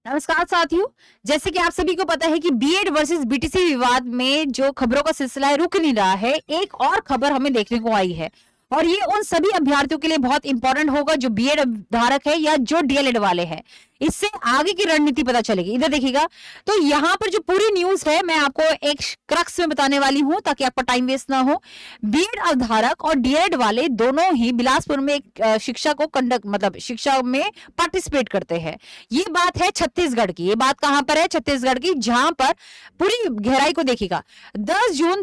नमस्कार साथियों। जैसे कि आप सभी को पता है कि बीएड वर्सेस बीटीसी विवाद में जो खबरों का सिलसिला है रुक नहीं रहा है। एक और खबर हमें देखने को आई है और ये उन सभी अभ्यर्थियों के लिए बहुत इंपॉर्टेंट होगा जो बीएड धारक है या जो डीएलएड वाले हैं। इससे आगे की रणनीति पता चलेगी। इधर देखिएगा, तो यहाँ पर जो पूरी न्यूज है मैं आपको एक क्रक्स में बताने वाली हूँ ताकि आपका टाइम वेस्ट ना हो। बीएड अवधारक और डीएड वाले दोनों ही बिलासपुर में एक शिक्षा को शिक्षा में पार्टिसिपेट करते हैं। ये बात है छत्तीसगढ़ की। ये बात कहां पर है? छत्तीसगढ़ की, जहां पर पूरी गहराई को देखिएगा। 10 जून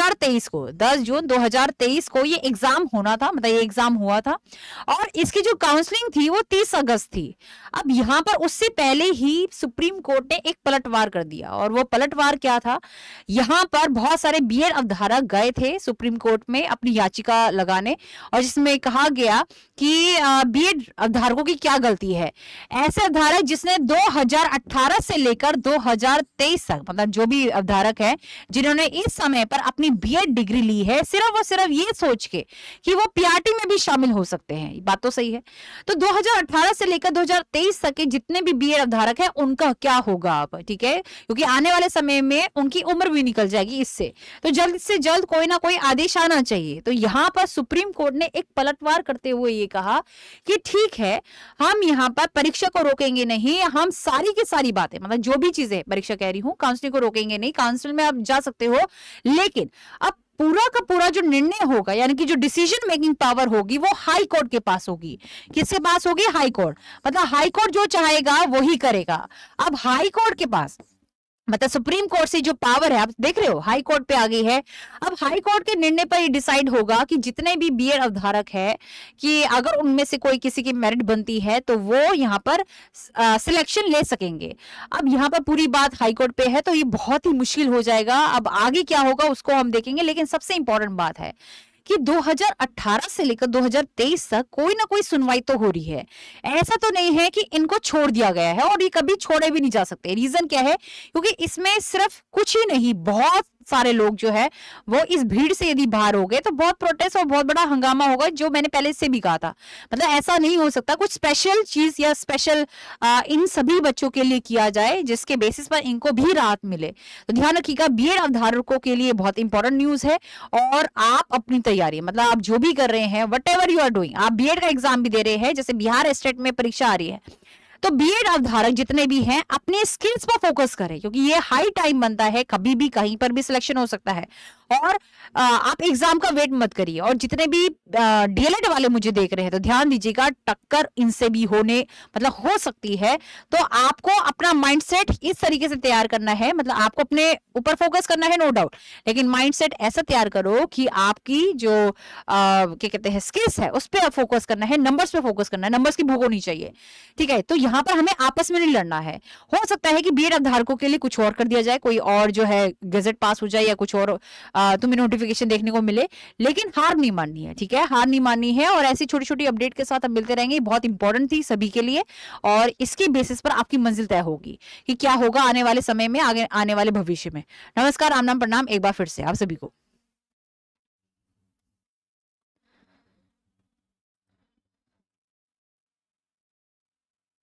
2023 को ये एग्जाम होना था, मतलब ये एग्जाम हुआ था और इसकी जो काउंसलिंग थी वो 30 अगस्त थी। अब यहां पर उससे पहले ही सुप्रीम कोर्ट ने एक पलटवार कर दिया और वो पलटवार क्या था? यहां पर बहुत सारे बीएड अवधारक गए थे सुप्रीम कोर्ट में अपनी याचिका लगाने और जिसमें कहा गया कि बीएड अवधारकों की क्या गलती है। ऐसे अवधारक जिसने 2018 से लेकर 2023 तक, मतलब जो भी अवधारक है जिन्होंने इस समय पर अपनी बीएड डिग्री ली है सिर्फ और सिर्फ ये सोच के कि वो पीआरटी में भी शामिल हो सकते हैं। बात तो सही है। तो 2018 से लेकर 2023 तक के जितने भी बीएड अवधारक है उनका क्या होगा अब, ठीक है, क्योंकि आने वाले समय में उनकी उम्र भी निकल जाएगी इससे। तो जल्द से जल्द कोई ना कोई आदेश आना चाहिए। तो यहां पर सुप्रीम कोर्ट ने एक पलटवार करते हुए ये कहा कि ठीक है, हम यहाँ पर परीक्षा को रोकेंगे नहीं, हम सारी की सारी बातें, मतलब जो भी चीजें, परीक्षा कह रही हूं, काउंसलिंग को रोकेंगे नहीं। काउंसिल में आप जा सकते हो, लेकिन अब पूरा का पूरा जो निर्णय होगा, यानी कि जो डिसीजन मेकिंग पावर होगी वो हाई कोर्ट के पास होगी। किसके पास होगी? High court. मतलब हाई कोर्ट जो चाहेगा वही करेगा। अब हाई कोर्ट के पास, मतलब सुप्रीम कोर्ट से जो पावर है, आप देख रहे हो हाई कोर्ट पे आ गई है। अब हाई कोर्ट के निर्णय पर ये डिसाइड होगा कि जितने भी बीएड अवधारक है कि अगर उनमें से कोई किसी की मेरिट बनती है तो वो यहाँ पर सिलेक्शन ले सकेंगे। अब यहाँ पर पूरी बात हाई कोर्ट पे है तो ये बहुत ही मुश्किल हो जाएगा। अब आगे क्या होगा उसको हम देखेंगे, लेकिन सबसे इंपॉर्टेंट बात है कि 2018 से लेकर 2023 तक कोई ना कोई सुनवाई तो हो रही है। ऐसा तो नहीं है कि इनको छोड़ दिया गया है और ये कभी छोड़े भी नहीं जा सकते। रीजन क्या है? क्योंकि इसमें सिर्फ कुछ ही नहीं, बहुत सारे लोग जो है वो इस भीड़ से यदि बाहर हो गए तो बहुत प्रोटेस्ट और बहुत बड़ा हंगामा होगा, जो मैंने पहले से भी कहा था। मतलब ऐसा नहीं हो सकता कुछ स्पेशल चीज या स्पेशल इन सभी बच्चों के लिए किया जाए जिसके बेसिस पर इनको भी राहत मिले। तो ध्यान रखिएगा, बीएड अवधारकों के लिए बहुत इंपॉर्टेंट न्यूज है। और आप अपनी तैयारी, मतलब आप जो भी कर रहे हैं, whatever you are doing, आप बीएड का एग्जाम भी दे रहे हैं, जैसे बिहार स्टेट में परीक्षा आ रही है, तो बीएड अवधारक जितने भी हैं अपने स्किल्स पर फोकस करें, क्योंकि ये हाई टाइम बनता है, कभी भी कहीं पर भी सिलेक्शन हो सकता है। और आप एग्जाम का वेट मत करिए। और जितने भी डीएलएड वाले मुझे देख रहे हैं तो ध्यान दीजिएगा, टक्कर इनसे भी हो सकती है। तो आपको अपना माइंडसेट इस तरीके से तैयार करना है, मतलब आपको अपने ऊपर फोकस करना है, नो डाउट, लेकिन माइंडसेट ऐसा तैयार करो कि आपकी जो क्या कहते हैं स्किल्स है उस पर फोकस करना है, नंबर्स पे फोकस करना है, नंबर्स की भूख होनी चाहिए, ठीक है। तो यहाँ पर हमें आपस में नहीं लड़ना है। हो सकता है कि बीएड अवधारकों के लिए कुछ और कर दिया जाए, कोई और जो है गजट पास हो जाए या कुछ और तुम्हें नोटिफिकेशन देखने को मिले, लेकिन हार नहीं माननी है, ठीक है, हार नहीं माननी है। और ऐसी छोटी छोटी अपडेट के साथ हम मिलते रहेंगे। बहुत इंपॉर्टेंट थी सभी के लिए और इसके बेसिस पर आपकी मंजिल तय होगी कि क्या होगा आने वाले समय में, आगे आने वाले भविष्य में। नमस्कार, राम नाम प्रणाम एक बार फिर से आप सभी को।